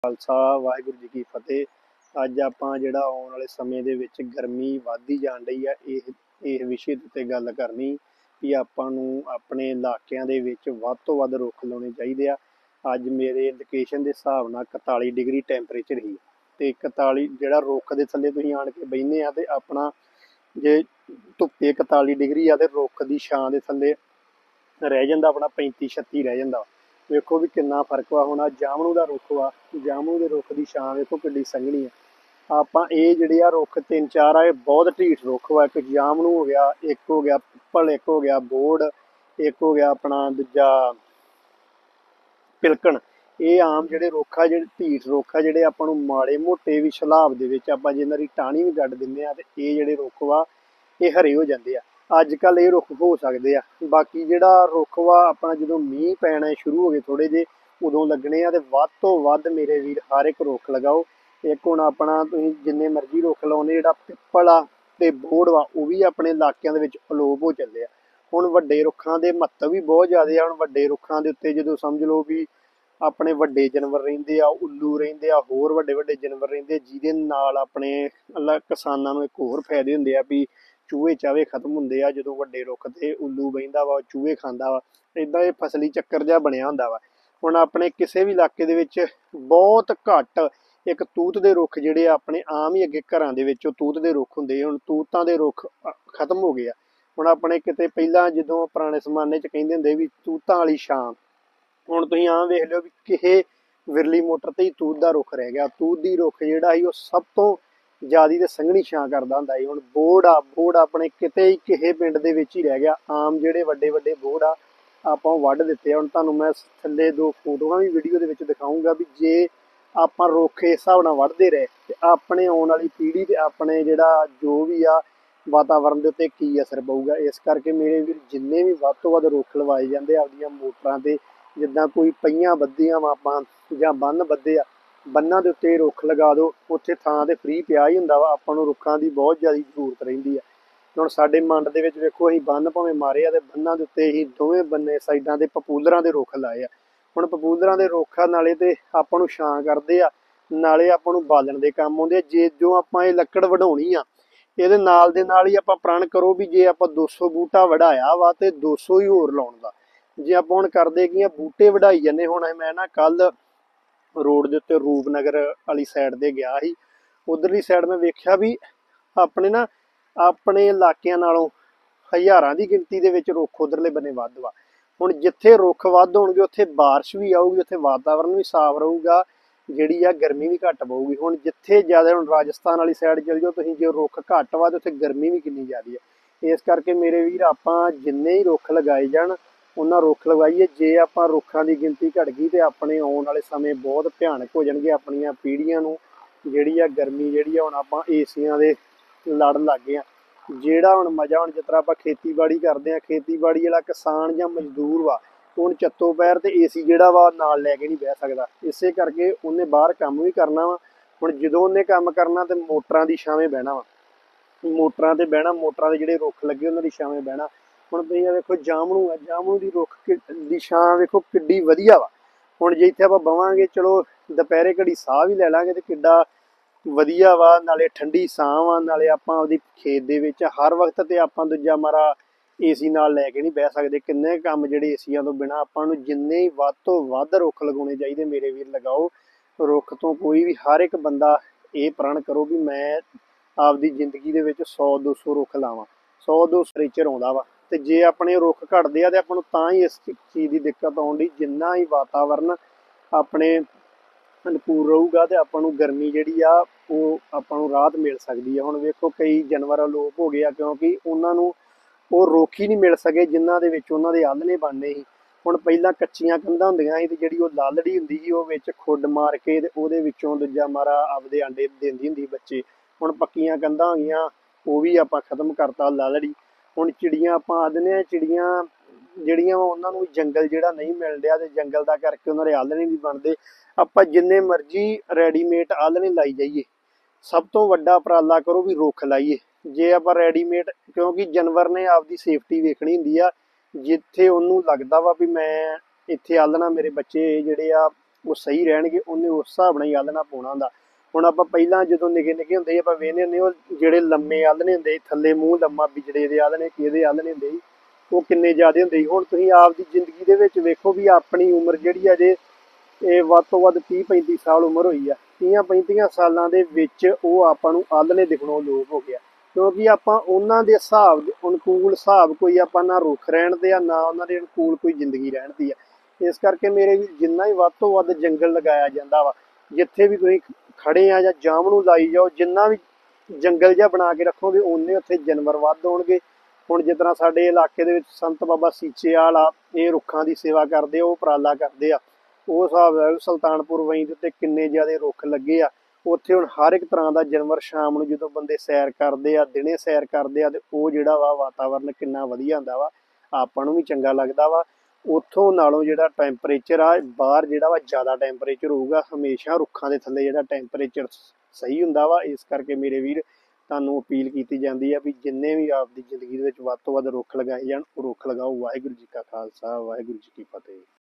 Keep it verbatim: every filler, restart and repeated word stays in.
खालसा वाहिगुरू जी की फतेह। अज आपां जिहड़ा आउण वाले समय दे विच गर्मी वधदी जाण रही है, इह इह विषय ते गल करनी कि आपां नूं अपने इलाकिਆਂ ਦੇ ਵਿੱਚ ਵੱਧ ਤੋਂ ਵੱਧ रुख लाने ਚਾਹੀਦੇ ਆ। ਅੱਜ ਮੇਰੇ ਲੋਕੇਸ਼ਨ ਦੇ ਹਿਸਾਬ ਨਾਲ इकताली डिग्री ਟੈਂਪਰੇਚਰ ਹੀ ਤੇ इकताली ਜਿਹੜਾ ਰੁੱਖ ਦੇ ਥੱਲੇ ਤੁਸੀਂ ਆਣ ਕੇ ਬੈਠੇ ਆ ਤੇ ਆਪਣਾ ਜੇ ਧੁੱਪੇ इकताली डिग्री ਆ ਤੇ ਰੁੱਖ ਦੀ ਛਾਂ ਦੇ ਥੱਲੇ रह जाता अपना पैंती छत्ती रह जाता। वेखो भी कितना फर्क वा। हुण जामनू का रुख वा, जामनू के रुख की छां वेखो किड्डी संघनी है। आपां ये जिहड़े आ रुख तीन चार आ बहुत ढीठ रुख वा। एक जामनू हो गया, एक हो गया पिपल, एक हो गया बोड़, एक हो गया अपना दूजा पिलकण। ये आम जिहड़े रुख आ, जिहड़े ढीठ रुख आ, जिहड़े आपां नूं माड़े मोटे भी सलाब दे विच आपां जे इन्हां दी टाहनी भी कढ दिंदे आ ते ये जिहड़े रुख वा ये हरे हो जाते आ। अजकल ये रुख हो सकते हैं। बाकी जिहड़ा रुख वा अपना जो मीह पैना शुरू हो गए थोड़े जे उदों लगने आ ते वध तो वध मेरे वीर हर एक रुख लगाओ। एक हुण अपना तुसीं जिन्ने मर्जी रुख लाउने, जिहड़ा पिपल आ ते बोड़ वा वो भी अपने इलाकिਆਂ ਦੇ ਵਿੱਚ अलोप हो ਚੱਲੇ आ। हुण वड्डे रुखां दे महत्व भी बहुत ज़्यादा आ। हुण वड्डे रुखां दे उत्ते जदों समझ लो भी अपने वड्डे जानवर रहिंदे आ, उल्लू रहिंदे आ, होर वड्डे वड्डे जानवर रहिंदे, जिहदे नाल अपने किसानां नूं एक होर फायदे हुंदे आ भी चूहे चाहे खत्म होंगे आ। जो वड्डे रुख ते उल्लू बहिंदा वा, चूहे खांदा वा, इदां ये फसली चक्कर जिहा बनिया हुंदा वा। हुण अपने किसी भी इलाके दे विच बहुत घट एक तूत दे रुख जिहड़े अपने आम ही अगे घरां दे विच तूत दे रुख हुंदे, हुण तूतां दे रुख खत्म हो गए आ। हुण अपने किते पहिलां जदों पुराने जमाने च कहिंदे हुंदे भी तूतां वाली छां, हुण तुसीं आम वेख लिओ भी किहे विरली मोटर ते ही तूत दा रुख रह गया। तूत दी रुख जिहड़ा ही ओह सब तो ज़्यादा तो संघनी छां करदा हुंदा ही। हुण बोड़ आ, बोड़ अपने किते ही किहे पिंड दे विच ही रह गया। आम जिहड़े वड्डे वड्डे बोड़ आ आपां वढ दित्ते। हुण तुहानूं मैं थल्ले दो फोटोआं भी वीडियो दे विच दिखाऊंगा भी जे आपां रुख इस हिसाब नाल वढदे रहे ते अपने आउण वाली पीढ़ी ते अपने जिहड़ा जो भी आ वातावरण दे उत्ते की असर पऊगा। इस करके मेरे वीर जिन्ने भी वध तो वध रुख लवाए जांदे आपदियां मोटरां ते, जिद्दां कोई पईयां बद्धियां वा आपां जां बंन बद्धे आ, बन्नां दे उत्ते रुख लगा दो, उत्थे थां ते फ्री पिया ही हुंदा वा। आपां नूं रुखां दी बहुत ज़्यादा जरूरत रहिंदी आ। हुण साडे मंड दे विच वेखो असीं बंन भावें मारे आ ते बन्नां दे उत्ते असीं दोवें बन्ने साइडां ते पपूलरां दे रुख लाए आ। हुण पपूलरां दे रुख आ नाले ते आपां नूं छां करदे आ, नाले आपां नूं बालण दे काम आउंदे आ। जे जो आपां ये लक्कड़ वढाउणी आ ਇਹਦੇ ਨਾਲ ਦੇ ਨਾਲ ਹੀ ਆਪਾਂ ਪ੍ਰਣ ਕਰੋ ਵੀ ਜੇ ਆਪਾਂ दो सौ ਬੂਟਾ ਵਢਾਇਆ ਵਾ ਤੇ दो सौ ਹੀ ਹੋਰ ਲਾਉਣ ਦਾ। ਜੇ ਆਪਾਂ ਹੁਣ ਕਰਦੇ ਕੀ ਆ ਬੂਟੇ ਵਢਾਈ ਜਾਂਦੇ। ਹੁਣ ਮੈਂ ਨਾ ਕੱਲ रोड के उत्ते रूपनगर वाली साइड ते गया ही, उधरली साइड मैं वेख्या भी अपने ना अपने इलाकिਆਂ नालों हज़ारां की गिनती दे विच रुख उधरले बन्ने वध वा। हुण जिथे रुख वध होणगे उत्थे बारिश भी आऊगी, उत्थे वातावरण भी साफ रहूगा, जिहड़ी आ गर्मी भी घट पऊगी। हुण जिथे ज़्यादा हुण राजस्थान वाली साइड चल जाओ तुसीं, जे रुख घट वा ते उत्थे गर्मी भी किन्नी ज़्यादा है। इस करके मेरे वीर आपां जिन्ने ही रुख लगाए जाण उन्ना रुख लगाइए। जे आपां रुखां की गिनती घट गई तो अपने आउण वाले समय बहुत भयानक हो जाणगे। अपणियां पीढ़ियां नूं जिहड़ी आ गर्मी जिहड़ी आ हुण आपां एसियां दे लड़ लग गए आ। जिहड़ा हुण मजा हुण जिस तरह आपां खेतीबाड़ी करदे आ, खेतीबाड़ी वाला किसान जां मजदूर वा हुण चत्तो पैर ते एसी जिहड़ा वा नाल लै के नहीं बह सकदा। इसे करके उन्हें बाहर काम भी करना वा। हुण जदों उन्हें काम करना ते मोटरां दी छावें बहना वा, मोटरां ते बहना, मोटरां दे जिहड़े रुख लगे उन्हां दी छावें बहना। हुण तुसीं वेखो जामनू है, जामनू की रुख की छां वेखो किड्डी वधिया वा। हुण जे इत्थे आपां बवांगे चलो दुपहरे घड़ी साह भी लै लांगे ते किड्डा वधिया वा, नाले ठंडी छां वा, नाले आपां आपदी खेत दे विच हर वक्त ते आपां दूजा मारा एसी नाल लै के नहीं बह सकदे। किन्ने काम जिहड़े एसियां तो बिना आपां नूं जिन्ने ही वध तो वध रुख लगाउणे चाहीदे मेरे वीर लगाओ। रुख तो कोई भी हर एक बंदा ये प्रण करो भी मैं आपदी जिंदगी दे विच सौ दो सौ रुख लावां, सौ दो सौ टेंपरेचर आउंदा वा। ते जे अपने रुख घटदे आ ते आपां नूं तां ही इस चीज़ की दिक्कत आउंदी। जिन्ना ही वातावरण अपने अनुकूल रहूगा तो आपां नूं गर्मी जिहड़ी आ ओह आपां नूं राहत मिल सकदी है। हुण वेखो कई जानवर अलोप हो गए आ क्योंकि उन्हां नूं ओह रुख ही नहीं मिल सके जिन्हां दे विच उन्हां दे आलणे बनने ही। हुण पहिलां कच्चियां कंधां हुंदियां ही ते जिहड़ी ओह लालड़ी हुंदी ही ओह विच खुड मार के ते ओहदे विचों दूजा मारा आपदे आंडे दिंदी हुंदी बच्चे। हुण पक्कियां कंधां हो गईयां ओह भी आपां खत्म करता लालड़ी। हुण चिड़ियां आपां आखदे आ चिड़ियां ਜਿਹੜੀਆਂ ਉਹਨਾਂ ਨੂੰ जंगल ਜਿਹੜਾ नहीं मिल रहा तो जंगल का करके उन्होंने आलणे नहीं बनते। ਆਪਾਂ जिन्ने मर्जी रेडीमेड आलणे लाई जाइए, सब तो वड्डा उपराला करो भी रुख लाइए। जे आप रेडीमेड क्योंकि जानवर ने आपकी सेफ्टी वेखनी हुंदी आ, जिथे उन्होंने लगता वा भी मैं इत्थे आलਣਾ मेरे बच्चे जिहड़े आ ਉਹ ਸਹੀ ਰਹਿਣਗੇ, ਉਹਨੇ ਉਸ ਹਿਸਾਬ ਨਾਲ ਹੀ ਆਲ੍ਹਣਾ ਪਾਉਣਾ ਹੁੰਦਾ। ਹੁਣ ਆਪਾਂ ਪਹਿਲਾਂ ਜਦੋਂ ਨਿੱਕੇ ਨਿੱਕੇ ਹੁੰਦੇ ਸੀ ਆਪਾਂ ਵੇਖਦੇ ਹੁੰਦੇ ਉਹ ਜਿਹੜੇ ਲੰਮੇ ਆਲ੍ਹਣੇ ਹੁੰਦੇ ਸੀ, ਥੱਲੇ ਮੂੰਹ ਲੰਮਾ ਬਿਜੜੇ ਦੇ ਆਲ੍ਹਣੇ, ਕਿਹਦੇ ਆਲ੍ਹਣੇ ਹੁੰਦੇ ਸੀ, ਉਹ ਕਿੰਨੇ ਜ਼ਿਆਦੇ ਹੁੰਦੇ ਸੀ। ਹੁਣ ਤੁਸੀਂ ਆਪਦੀ ਜ਼ਿੰਦਗੀ ਦੇ ਵਿੱਚ ਵੇਖੋ ਵੀ ਆਪਣੀ ਉਮਰ ਜਿਹੜੀ ਅਜੇ ਇਹ ਵੱਧ ਤੋਂ ਵੱਧ ਤੀਹ ਪੈਂਤੀ ਸਾਲ ਉਮਰ ਹੋਈ ਆ, ਤੀਹਾਂ ਪੈਂਤੀਆਂ ਸਾਲਾਂ ਦੇ ਵਿੱਚ ਉਹ ਆਪਾਂ ਨੂੰ ਆਲ੍ਹਣੇ ਦਿਖਣੋਂ ਲੋਪ ਹੋ ਗਿਆ, ਕਿਉਂਕਿ ਆਪਾਂ ਉਹਨਾਂ ਦੇ ਹਿਸਾਬ ਅਨੁਕੂਲ ਹਿਸਾਬ ਕੋਈ ਆਪਾਂ ਨਾ ਰੁੱਖ ਰਹਿਣ ਦੇ ਆ, ਨਾ ਉਹਨਾਂ ਦੇ ਅਨੁਕੂਲ ਕੋਈ ਜ਼ਿੰਦਗੀ ਰਹਿਣ ਦੀ ਆ। ਇਸ ਕਰਕੇ ਮੇਰੇ ਵੀ ਜਿੰਨਾ ਹੀ ਵੱਧ ਤੋਂ ਵੱਧ ਜੰਗਲ ਲਗਾਇਆ ਜਾਂਦਾ ਵਾ, ਜਿੱਥੇ ਵੀ ਤੁਸੀਂ ਖੜੇ ਆ ਜਾਂ ਜਾਮਨੂੰ ਲਾਈ ਜਾਓ, ਜਿੰਨਾ ਵੀ ਜੰਗਲ ਜਿਹਾ ਬਣਾ ਕੇ ਰੱਖੋਗੇ ਓਨੇ ਉੱਥੇ ਜਾਨਵਰ ਵੱਧ ਹੋਣਗੇ। ਹੁਣ ਜਿਸ ਤਰ੍ਹਾਂ ਸਾਡੇ ਇਲਾਕੇ ਦੇ ਵਿੱਚ ਸੰਤ ਬਾਬਾ ਸੀਚੇਵਾਲ ਆ, ਇਹ ਰੁੱਖਾਂ ਦੀ ਸੇਵਾ ਕਰਦੇ ਆ, ਉਹ ਉਪਰਾਲਾ ਕਰਦੇ ਆ। ਉਹ ਹਿਸਾਬ ਹੈ ਸੁਲਤਾਨਪੁਰ ਵਈ ਦੇ ਉੱਤੇ ਕਿੰਨੇ ਜ਼ਿਆਦਾ ਰੁੱਖ ਲੱਗੇ ਆ, ਉੱਥੇ ਹੁਣ ਹਰ ਇੱਕ ਤਰ੍ਹਾਂ ਦਾ ਜਾਨਵਰ ਸ਼ਾਮ ਨੂੰ ਜਦੋਂ ਬੰਦੇ ਸੈਰ ਕਰਦੇ ਆ, ਦਿਨੇ ਸੈਰ ਕਰਦੇ ਆ, ਤੇ ਉਹ ਜਿਹੜਾ ਵਾ ਵਾਤਾਵਰਨ ਕਿੰਨਾ ਵਧੀਆ ਹੁੰਦਾ ਵਾ, ਆਪਾਂ ਨੂੰ ਵੀ ਚੰਗਾ ਲੱਗਦਾ ਵਾ। ਉੱਥੋਂ ਨਾਲੋਂ ਜਿਹੜਾ ਟੈਂਪਰੇਚਰ ਆ ਬਾਹਰ ਜਿਹੜਾ ਵਾ ਜ਼ਿਆਦਾ ਟੈਂਪਰੇਚਰ ਹੋਊਗਾ, ਹਮੇਸ਼ਾ ਰੁੱਖਾਂ ਦੇ ਥੱਲੇ ਜਿਹੜਾ ਟੈਂਪਰੇਚਰ ਸਹੀ ਹੁੰਦਾ ਵਾ। ਇਸ ਕਰਕੇ ਮੇਰੇ ਵੀਰ ਤੁਹਾਨੂੰ ਅਪੀਲ ਕੀਤੀ ਜਾਂਦੀ ਆ ਵੀ ਜਿੰਨੇ ਵੀ ਆਪਦੀ ਜ਼ਿੰਦਗੀ ਦੇ ਵਿੱਚ ਵੱਧ ਤੋਂ ਵੱਧ ਰੁੱਖ ਲਗਾਏ ਜਾਣ, ਉਹ ਰੁੱਖ ਲਗਾਓ। ਵਾਹਿਗੁਰੂ ਜੀ ਕਾ ਖਾਲਸਾ, ਵਾਹਿਗੁਰੂ ਜੀ ਕੀ ਫਤਿਹ।